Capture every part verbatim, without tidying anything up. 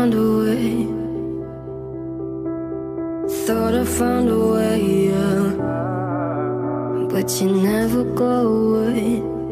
found a way. Thought I found a way, yeah. But you never go away.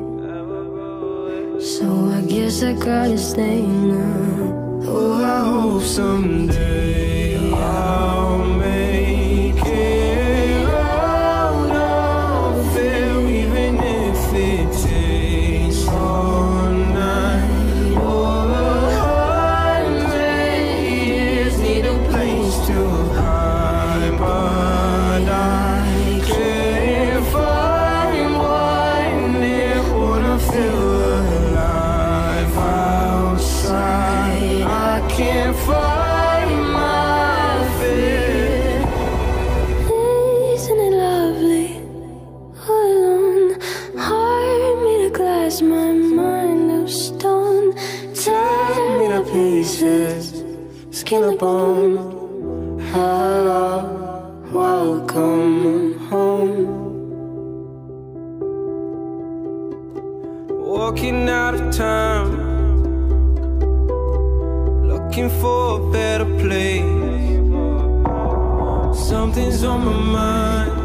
So I guess I gotta stay now. Oh, I hope someday I'll make it out of there, even if it takes all night or a hundred years. Need a place to hide, but I can't find one there. Wanna feel alive outside. I can't find my fear. Isn't it lovely? All alone, heart made of glass, my mind of stone. Tear me to pieces, skin and bone. Hello, welcome home. Walking out of town, looking for a better place. Something's on my mind,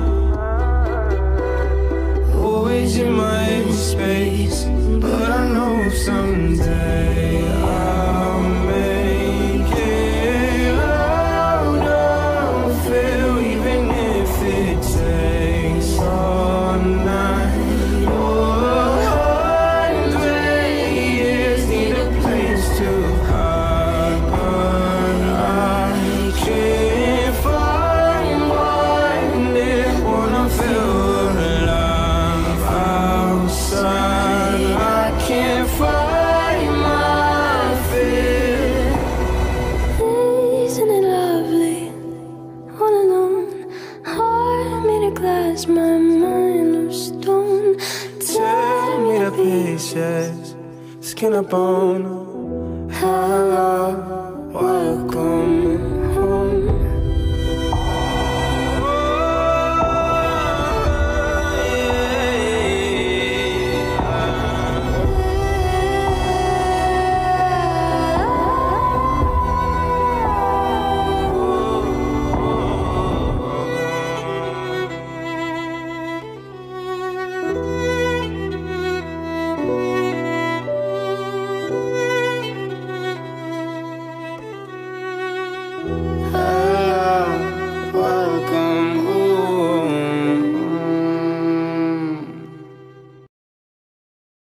always in my space. But I know someday I'll make it out of here, even if it takes all night or a hundred years. Need a place to hide, but I can't find one there. Wanna feel alive outside. I can't find my fear. Isn't it lovely? All alone, heart made of glass, my mind of stone. Tear me to pieces, skin and bone. Hello, welcome home.